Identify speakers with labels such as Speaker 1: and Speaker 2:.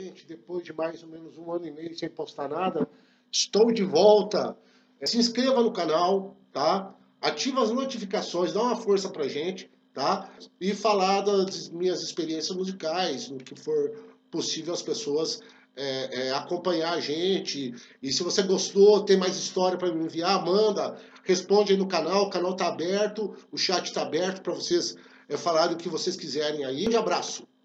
Speaker 1: gente, depois de mais ou menos 1 ano e meio sem postar nada, estou de volta. Se inscreva no canal, tá? Ativa as notificações, dá uma força pra gente, tá? E falar das minhas experiências musicais, no que for possível as pessoas acompanhar a gente. E se você gostou, tem mais história para me enviar, manda, responde aí no canal, o canal tá aberto, o chat tá aberto para vocês falarem o que vocês quiserem aí. Um abraço!